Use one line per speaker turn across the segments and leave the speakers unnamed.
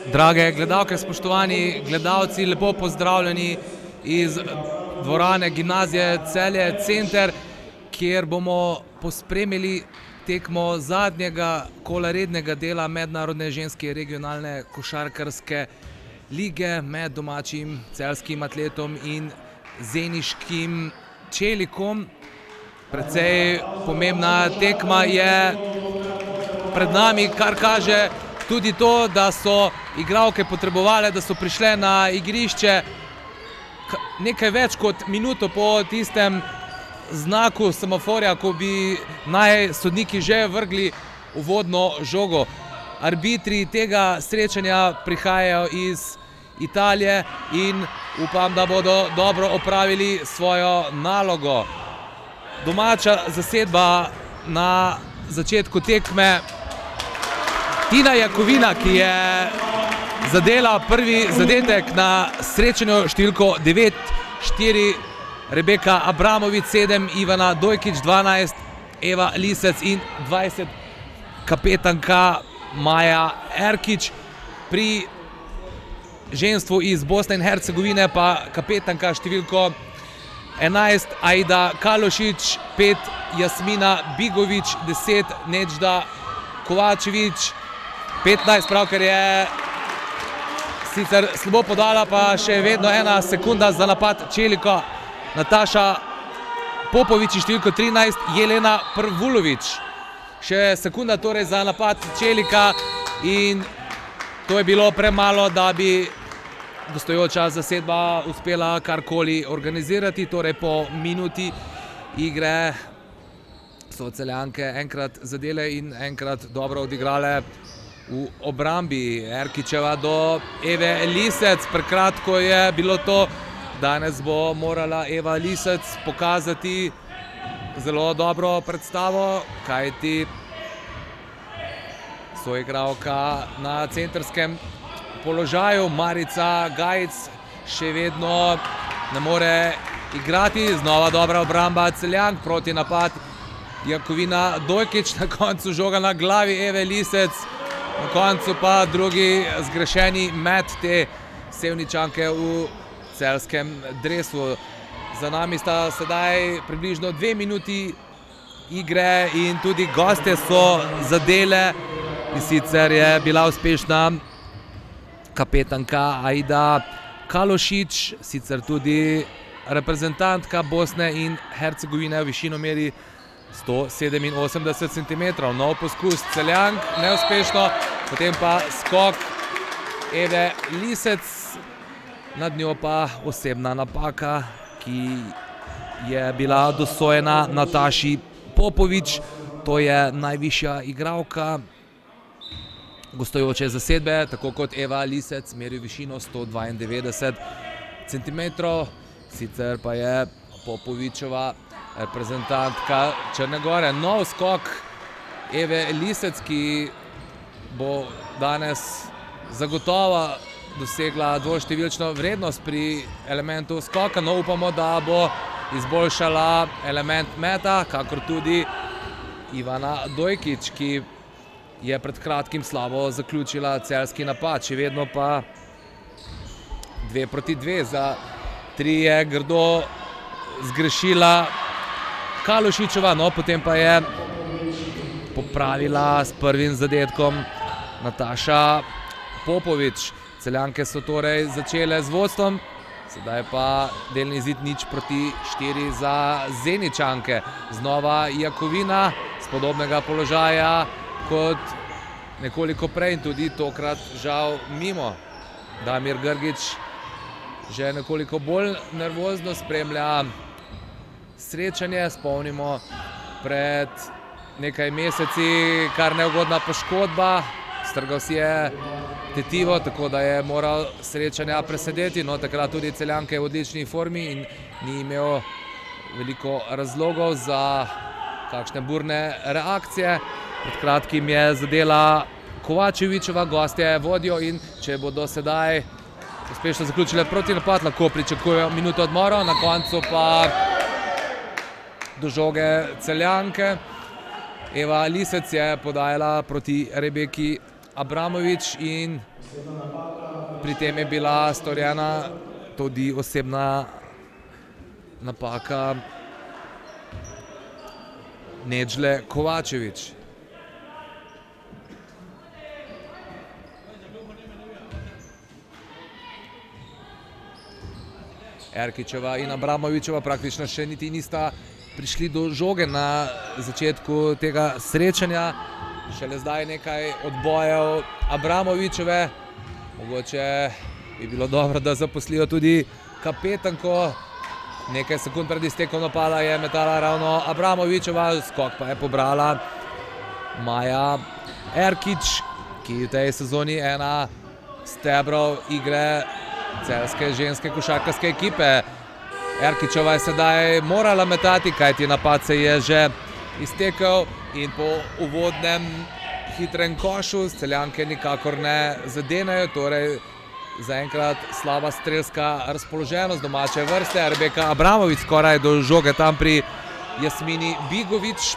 Drage gledalke, spoštovani gledalci, lepo pozdravljeni iz dvorane Gimnazije Celje Center, kjer bomo pospremili tekmo zadnjega kola rednega dela mednarodne ženske regionalne košarkarske lige med domačim celjskim Atletom in zeniškim Čelikom. Precej pomembna tekma je pred nami, kar kaže tudi to, da so igralke potrebovale, da so prišle na igrišče nekaj več kot minuto po tistem znaku semaforja, ko bi naj sodniki že vrgli uvodno žogo. Arbitri tega srečanja prihajajo iz Italije in upam, da bodo dobro opravili svojo nalogo. Domača zasedba na začetku tekme. Tina Jakovina, ki je zadela prvi zadetek na srečanju številko 9-4, Rebeka Abramovič 7, Ivana Dojkič 12, Eva Lisec in 20, kapetanka Maja Erkič. Pri ženstvu iz Bosne in Hercegovine pa kapetanka številko 11, Aida Kalošič, 5, Jasmina Bigovič, 10, Neđda Kovačevič, 15, pravkar je sicer slabo podala, pa še vedno 1 sekunda za napad Čelika. Nataša Popovič, številko 13, Jelena Prvulovič. Še sekunda torej za napad Čelika in to je bilo premalo, da bi gostujoča zasedba uspela karkoli organizirati. Torej po minuti igre so Celjanke enkrat zadele in enkrat dobro odigrale v obrambi. Erkičeva do Eve Lisec, prekratko je bilo to. Danes bo morala Eva Lisec pokazati zelo dobro predstavo, kajti soigralka na centrskem položaju Marica Gajic še vedno ne more igrati. Znova dobra obramba Celjank, proti napad Jakovina Dojkič, na koncu žoga na glavi Eve Lisec, na koncu pa drugi zgrešeni met te Sevničanke v celjskem dresu. Za nami sta sedaj približno 2 minuti igre in tudi gostje so zadele, in sicer je bila uspešna kapetanka Aida Kalošič, sicer tudi reprezentantka Bosne in Hercegovine v višinomeri 187 cm. Nov poskus Celjank, neuspešno, potem pa skok Eve Lisec, nad njo pa osebna napaka, ki je bila dosojena Nataši Popovič. To je najvišja igralka gostujoče zasedbe, tako kot Eva Lisec, meri višino 192 cm. Sicer pa je Popovičeva reprezentantka Črne Gore. Nov skok Eve Lisec, ki bo danes zagotovo dosegla dvoštevilčno vrednost pri elementu skoka. No, upamo, da bo izboljšala element meta, kakor tudi Ivana Dojkič, ki je pred kratkim slabo zaključila celjski napad. Še vedno pa 2 proti 2, za 3 je grdo zgrešila Kalošičeva, no potem pa je popravila s prvim zadetkom Nataša Popovič. Celjanke so torej začele z vodstvom, sedaj pa delni izid 0-4 za Zeničanke. Znova Jakovina z podobnega položaja kot nekoliko prej in tudi tokrat žal mimo. Damir Grgič že nekoliko bolj nervozno spremlja srečanje. Spomnimo, pred nekaj meseci kar neugodna poškodba, strgal si je tetivo, tako da je moral srečanja presedeti. No, takrat tudi Celjanke v odlični formi in ni imel veliko razlogov za kakšne burne reakcije. Pred kratkim je zadela Kovačevičeva, gostje vodijo in če bodo sedaj uspešno zaključile proti napad, lahko pričakujejo minuto odmora, na koncu pa do žoge Celjanke. Eva Lisec je podajala proti Rebeki Abramovič in pri tem je bila storjena tudi osebna napaka Nedžle Kovačevič. Erkićeva in Abramovičeva praktično še niti nista prišli do žoge na začetku tega srečanja. Šele zdaj nekaj odbojev Abramovičeve. Mogoče bi bilo dobro, da zaposlijo tudi kapetanko. Nekaj sekund pred iztekom napada je metala ravno Abramovičeva, skok pa je pobrala Maja Erkić, ki v tej sezoni ena stebrov igre celjske ženske košarkarske ekipe. Erkićeva je sedaj morala metati, kajti napad se je že iztekel in po uvodnem hitrem košu Celjanke nikakor ne zadenejo, torej zaenkrat slaba strelska razpoloženost domače vrste. Rebeka Abramovič skoraj do žoge tam pri Jasmini Bigovič.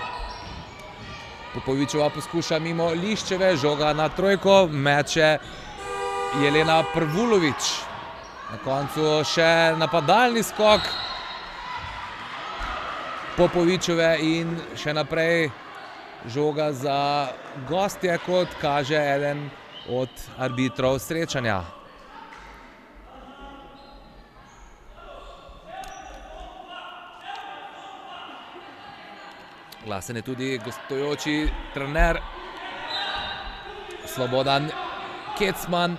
Popovičeva poskuša mimo Liščeve, žoga na trojko, meče Jelena Prvulović. Na koncu še napadalni skok Popovičeve in še naprej žoga za gostje, kot kaže eden od arbitrov srečanja. Glasen je tudi gostujoči trener Slobodan Kecman.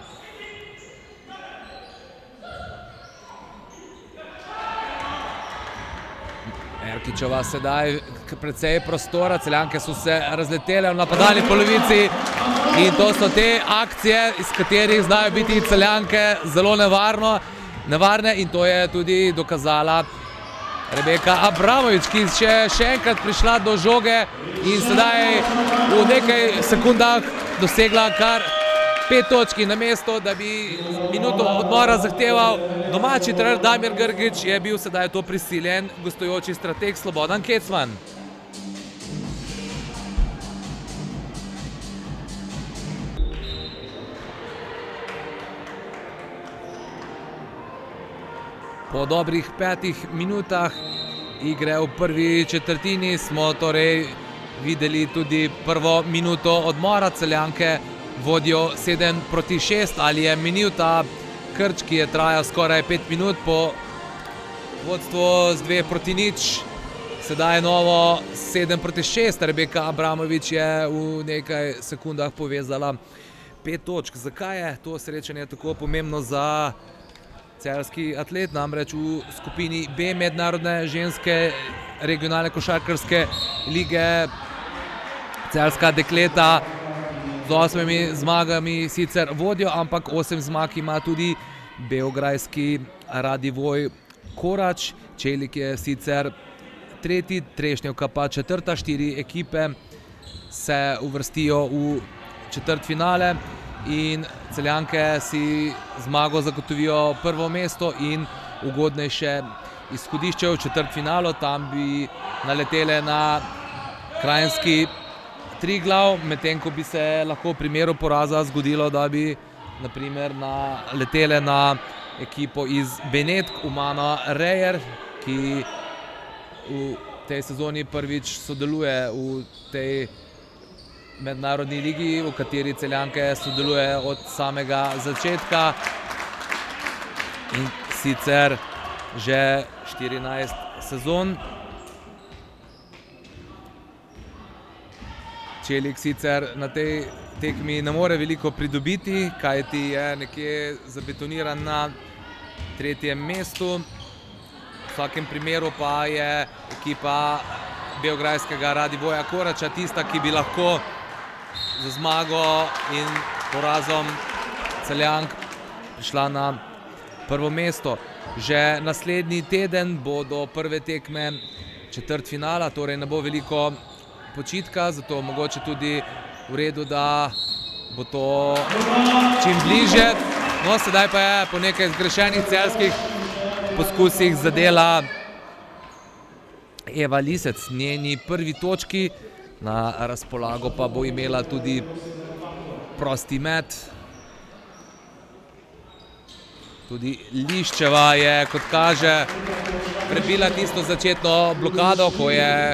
Erkićeva sedaj precej prostora, Celjanke so se razletele v napadalni polovici in to so te akcije, iz katerih znajo biti Celjanke zelo nevarne in to je tudi dokazala Rebeka Abramovič, ki je še enkrat prišla do žoge in sedaj v nekaj sekundah dosegla kar 5 točk, namesto da bi minuto odmora zahteval domači trener Damir Grgić, je bil sedaj to prisiljen gostujoči strateg Slobodan Kecman. Po dobrih 5 minutah igre v prvi četrtini smo torej videli tudi prvo minuto odmora. Celjanke vodijo 7-6, ali je minil ta krč, ki je trajal skoraj 5 minut po vodstvu z 2-0. Sedaj je novo 7-6. Rebeka Abramovič je v nekaj sekundah povezala 5 točk. Zakaj je to srečanje tako pomembno za celjski atlet? Namreč v skupini B mednarodne ženske regionalne košarkarske lige celjska dekleta z 8 zmagami sicer vodijo, ampak 8 zmag ima tudi beograjski Radivoj Korač. Čelik je sicer tretji, Trešnjevka pa četrta. 4 ekipe se uvrstijo v četrtfinale in Celjanke si zmago zagotovijo prvo mesto in ugodnejše izhodišče v četrtfinalu. Tam bi naletele na kranjski Triglav, medtem ko bi se lahko v primeru poraza zgodilo, da bi naprimer naletele na ekipo iz Benetk, Umana Rejer, ki v tej sezoni prvič sodeluje v tej mednarodni ligi, v kateri Celjanke sodeluje od samega začetka in sicer že 14 sezon. Čelik sicer na tej tekmi ne more veliko pridobiti, kajti je nekje zabetoniran na 3. mestu. V vsakem primeru pa je ekipa beograjskega Radivoja Korača tista, ki bi lahko za zmago in porazom Celjank prišla na prvo mesto. Že naslednji teden bodo prve tekme četrtfinala, torej ne bo veliko počitka, zato mogoče tudi v redu, da bo to čim bliže. No, sedaj pa je po nekaj zgrešenih celjskih poskusih zadela Eva Lisec, njeni prvi točki, na razpolago pa bo imela tudi prosti met. Tudi Liščeva je, kot kaže, prebila tisto začetno blokado, ko je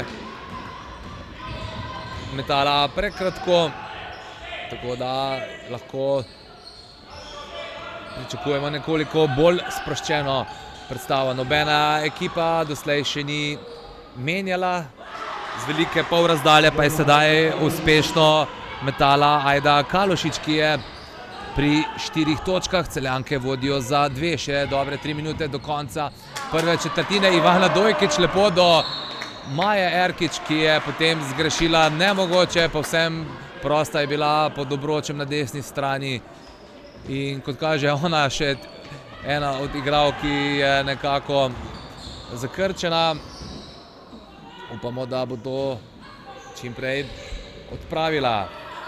metala prekratko, tako da lahko pričakujemo nekoliko bolj sproščeno predstavo. Nobena ekipa doslej še ni menjala, z velike polrazdalje pa je sedaj uspešno metala Ajda Kalošič, ki je pri 4 točkah. Celjanke vodijo za 2, še dobre 3 minute do konca prve četrtine. Ivana Dojkič lepo do Maje Erkič, ki je potem zgrešila nemogoče, povsem prosta je bila pod obročem na desni strani. In kot kaže, ona še ena od igralk, ki je nekako zakrčena. Upamo, da bo to čim prej odpravila.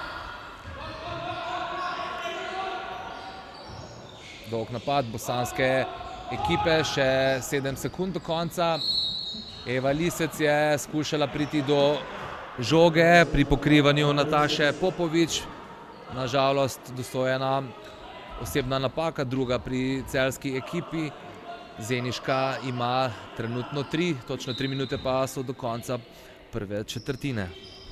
Dolg napad bosanske ekipe, še 7 sekund do konca. Eva Lisec je skušala priti do žoge pri pokrivanju Nataše Popovič. Nažalost dosojena osebna napaka, druga pri celjski ekipi. Zeniška ima trenutno 3, točno 3 minute pa so do konca prve četrtine.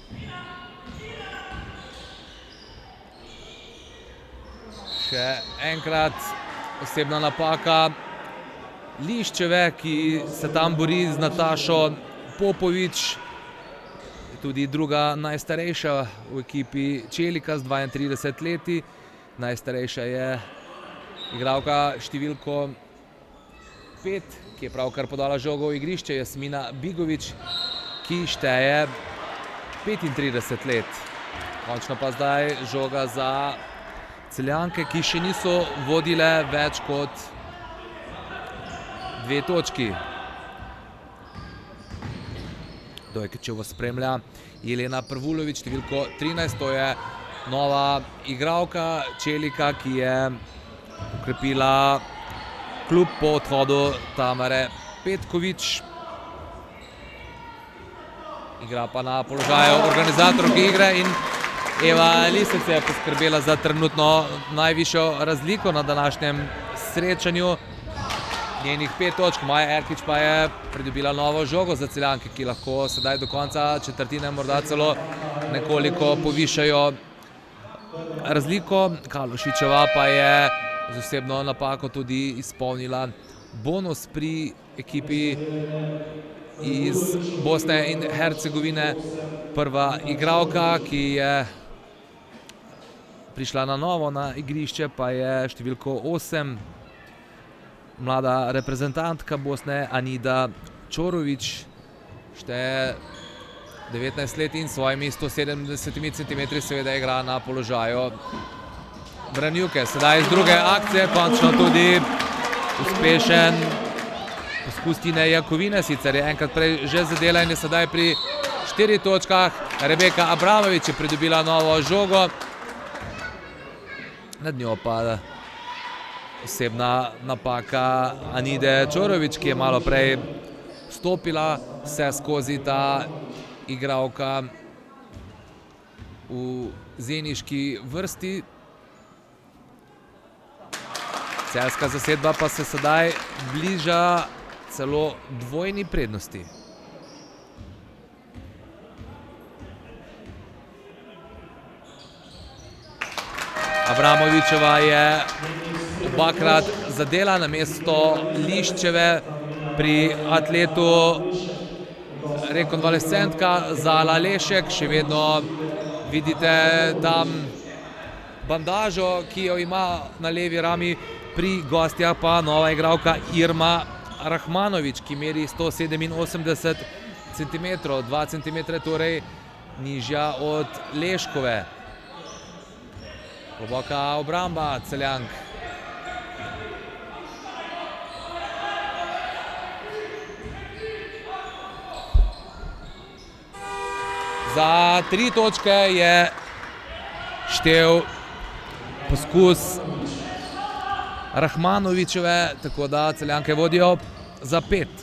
Še enkrat osebna napaka Liščeve, ki se tam bori z Natašo Popovič. Tudi druga najstarejša v ekipi Čelika z 32 leti. Najstarejša je igralka številko 5, ki je pravkar podala žogo v igrišče, Jasmina Bigovič, ki šteje 35 let. Končno pa zdaj žoga za Celjanke, ki še niso vodile več kot 2 točki. Dojkičevo spremlja Jelena Prvulović, številko 13, to je nova igralka Čelika, ki je ukrepila klub po odhodu Tamare Petkovič. Igra pa na položaju organizatorke igre in Eva Lisec je poskrbela za trenutno najvišjo razliko na današnjem srečanju. Njenih 5 točk, Maja Erkič pa je pridobila novo žogo za Celjanke, ki lahko sedaj do konca četrtine morda celo nekoliko povišajo razliko. Kalošičeva pa je z osebno napako tudi izpolnila bonus pri ekipi iz Bosne in Hercegovine. Prva igralka, ki je prišla na novo na igrišče, pa je številko 8. Mlada reprezentantka Bosne Anida Čorović, šteje 19 let in svojimi 170 cm seveda igra na položaju branilke. Sedaj iz druge akcije končno tudi uspešen poskus Tine Jakovine, sicer je enkrat prej že zadela in je sedaj pri 4 točkah. Rebeka Abramović je pridobila novo žogo, nad njo pa osebna napaka Anide Čorović, ki je malo prej stopila vse skozi ta igralka v zeniški vrsti. Celjska zasedba pa se sedaj bliža celo dvojni prednosti. Abramovićeva je obakrat zadela namesto Liščeve pri atletu rekonvalescentka Zala Lešek. Še vedno vidite tam bandažo, ki jo ima na levi rami, pri gostjah pa nova igralka Irma Rahmanović, ki meri 187 cm, 2 cm torej nižja od Leškove. Globoka obramba Celjank. Za 3 točke je štel poskus Rahmanovićeve, tako da Celjanke vodijo za 5.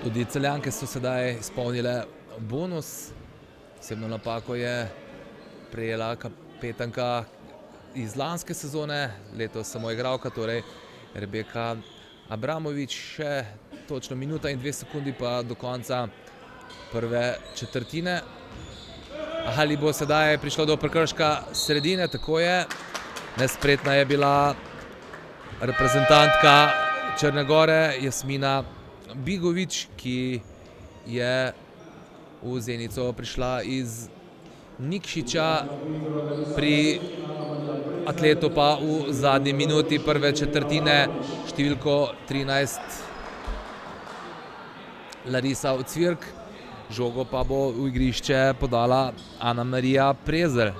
Tudi Celjanke so sedaj izpolnile bonus. Osebno napako je prejela kapetanka iz lanske sezone, letos samo igralka, torej Rebeka Abramovič. Še točno minuta in 2 sekundi pa do konca prve četrtine. Ali bo sedaj prišlo do prekrška sredine? Tako je. Nespretna je bila reprezentantka Črne Gore Jasmina Bigovič, ki je v Zenico prišla iz Nikšića, pri atletu pa v zadnji minuti prve četrtine številko 13 Larisa Ocvirk. Žogo pa bo v igrišče podala Anamarija Prezelj.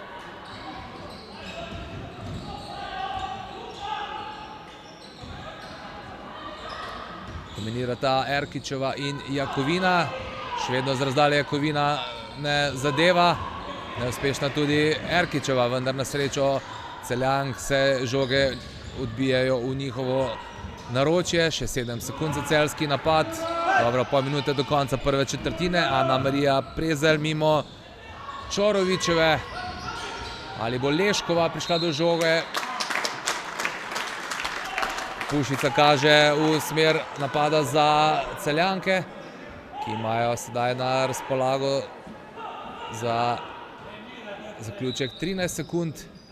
Dominirata Erkićeva in Jakovina. Še vedno z razdalje Jakovina ne zadeva. Neuspešna tudi Erkićeva, vendar na srečo Celjank se žoge odbijajo v njihovo naročje. Še 7 sekund za celjski napad. Dobro, pol minute do konca prve četrtine. Anamarija Prezelj mimo Čorovićeve. Ali bo Leškova prišla do žoge? Pušica kaže v smer napada za Celjanke, ki imajo sedaj na razpolago za zaključek 13 sekund.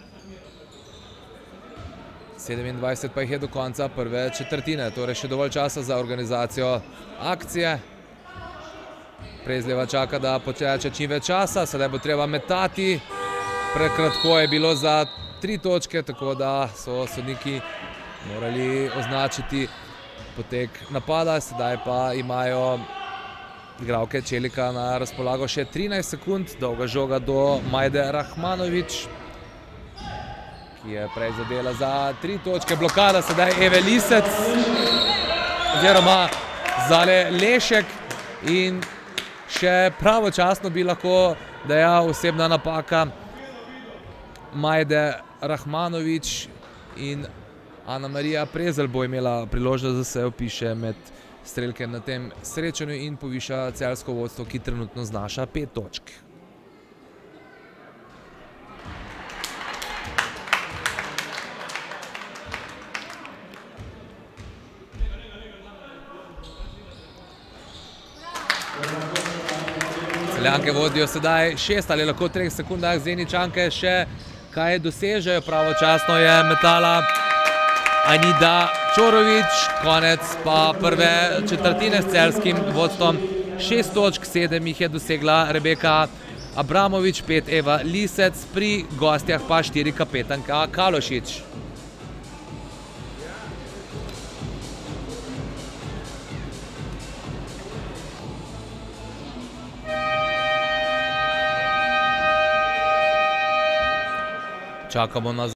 27 pa jih je do konca prve četrtine, torej še dovolj časa za organizacijo akcije. Prezljeva čaka, da poteče čim več časa, sedaj bo treba metati. Prekratko je bilo za 3 točke, tako da so sodniki morali označiti potek napada. Sedaj pa imajo igralke Čelika na razpolago še 13 sekund. Dolga žoga do Majde Rahmanovič, ki je prej zadela za 3 točke. Blokada sedaj Eve Lisec oziroma Zale Lešek in še pravočasno bi lahko dejal osebna napaka Majde Rahmanovič in Anamarija Prezelj bo imela priložnost, da se vpiše med strelke na tem srečanju in poviša celjsko vodstvo, ki trenutno znaša 5 točk. Celjanke vodijo sedaj 6 ali lahko 3 sekundah. Zeničanke še kaj dosežejo. Pravočasno je metala Anida Čorović. Konec pa prve četrtine s celjskim vodstvom. 6 točk, 7 jih je dosegla Rebeka Abramovič, 5 Eva Lisec, pri gostjah pa 4 kapetanka Kalošič. Čakamo na